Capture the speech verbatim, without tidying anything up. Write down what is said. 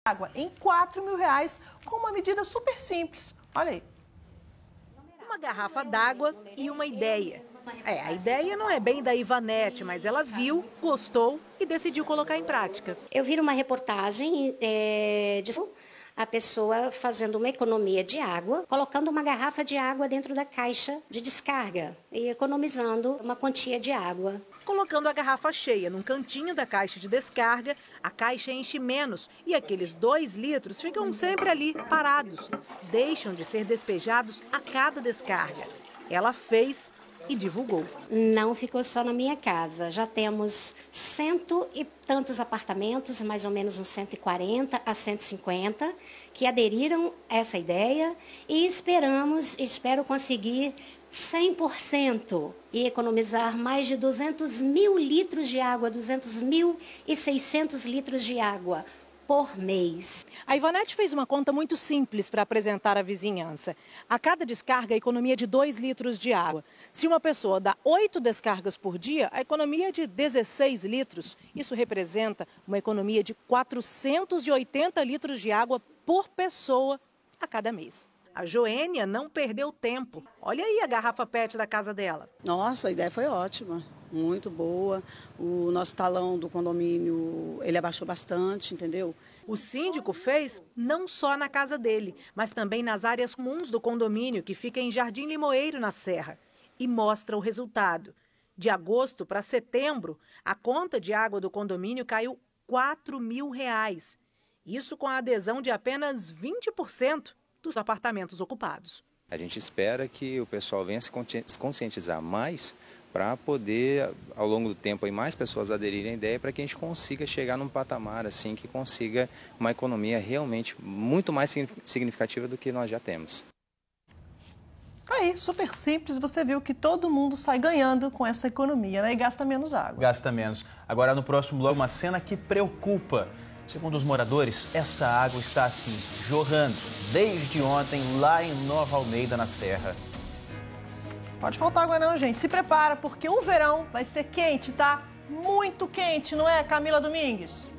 água em quatro mil reais com uma medida super simples. Olha aí. Uma garrafa d'água e uma ideia. É, a ideia não é bem da Ivanete, mas ela viu, gostou e decidiu colocar em prática. Eu vi uma reportagem é, de a pessoa fazendo uma economia de água, colocando uma garrafa de água dentro da caixa de descarga e economizando uma quantia de água. Colocando a garrafa cheia num cantinho da caixa de descarga, a caixa enche menos e aqueles dois litros ficam sempre ali, parados. Deixam de ser despejados a cada descarga. Ela fez e divulgou. Não ficou só na minha casa. Já temos cento e tantos apartamentos, mais ou menos uns cento e quarenta a cento e cinquenta, que aderiram a essa ideia e esperamos, espero conseguir cem por cento e economizar mais de duzentos mil litros de água, duzentos mil e seiscentos litros de água por mês. A Ivanete fez uma conta muito simples para apresentar à vizinhança. A cada descarga, a economia de dois litros de água. Se uma pessoa dá oito descargas por dia, a economia é de dezesseis litros. Isso representa uma economia de quatrocentos e oitenta litros de água por pessoa a cada mês. A Joênia não perdeu tempo. Olha aí a garrafa pet da casa dela. Nossa, a ideia foi ótima, muito boa. O nosso talão do condomínio, ele abaixou bastante, entendeu? O síndico fez não só na casa dele, mas também nas áreas comuns do condomínio, que fica em Jardim Limoeiro, na Serra. E mostra o resultado. De agosto para setembro, a conta de água do condomínio caiu quatro mil reais. Isso com a adesão de apenas vinte por cento dos apartamentos ocupados. A gente espera que o pessoal venha se conscientizar mais para poder, ao longo do tempo, aí, mais pessoas aderirem à ideia para que a gente consiga chegar num patamar assim que consiga uma economia realmente muito mais significativa do que nós já temos. Aí, super simples, você viu que todo mundo sai ganhando com essa economia, né? E gasta menos água. Gasta menos. Agora, no próximo bloco, uma cena que preocupa. Segundo os moradores, essa água está assim, jorrando desde ontem lá em Nova Almeida, na Serra. Pode faltar água não, gente. Se prepara, porque o verão vai ser quente, tá? Muito quente, não é, Camila Domingues?